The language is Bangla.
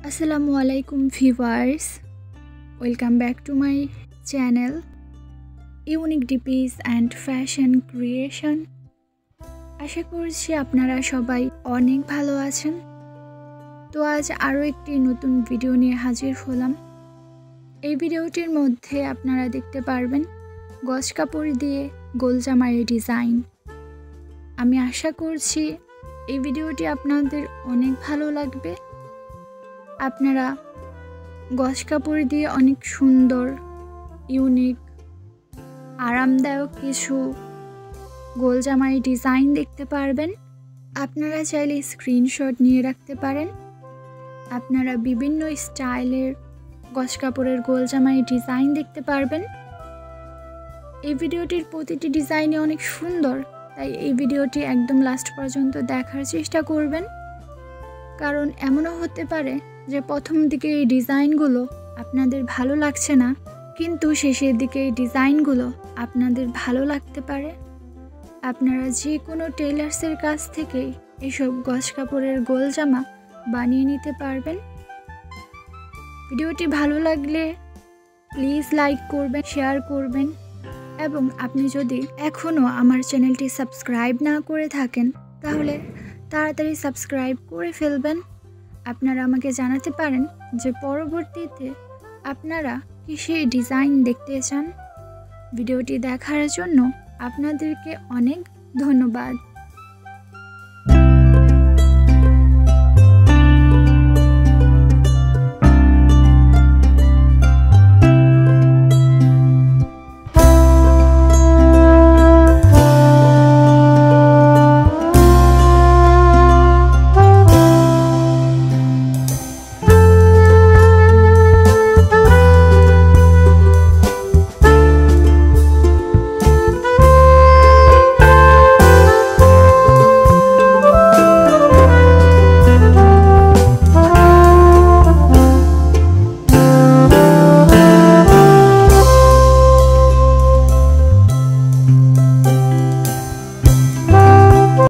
আসসালামু আলাইকুম viewers, welcome back to my channel unique DPs and fashion creation. আশা করছি আপনারা সবাই অনেক ভালো আছেন। তো আজ আরও একটি নতুন ভিডিও নিয়ে হাজির হলাম। এই ভিডিওটির মধ্যে আপনারা দেখতে পারবেন গজ কাপড় দিয়ে গোল জামার ডিজাইন। আমি আশা করছি এই ভিডিওটি আপনাদের অনেক ভালো লাগবে। আপনারা গজ কাপড় দিয়ে অনেক সুন্দর, ইউনিক, আরামদায়ক কিছু গোল জামার ডিজাইন দেখতে পারবেন। আপনারা চাইলে স্ক্রিনশট নিয়ে রাখতে পারেন। আপনারা বিভিন্ন স্টাইলের গজ কাপড়ের গোল জামার ডিজাইন দেখতে পারবেন। এই ভিডিওটির প্রতিটি ডিজাইনই অনেক সুন্দর, তাই এই ভিডিওটি একদম লাস্ট পর্যন্ত দেখার চেষ্টা করবেন। কারণ এমনও হতে পারে যে প্রথম দিকে এই ডিজাইনগুলো আপনাদের ভালো লাগছে না, কিন্তু শেষের দিকে এই ডিজাইনগুলো আপনাদের ভালো লাগতে পারে। আপনারা যে কোনো টেলার্সের কাছ থেকেই এসব গজ কাপড়ের গোল জামা বানিয়ে নিতে পারবেন। ভিডিওটি ভালো লাগলে প্লিজ লাইক করবেন, শেয়ার করবেন, এবং আপনি যদি এখনও আমার চ্যানেলটি সাবস্ক্রাইব না করে থাকেন তাহলে তাড়াতাড়ি সাবস্ক্রাইব করে ফেলবেন। আপনারা আমাকে জানাতে পারেন যে পরবর্তীতে আপনারা কিসের ডিজাইন দেখতে চান। ভিডিওটি দেখার জন্য আপনাদেরকে অনেক ধন্যবাদ।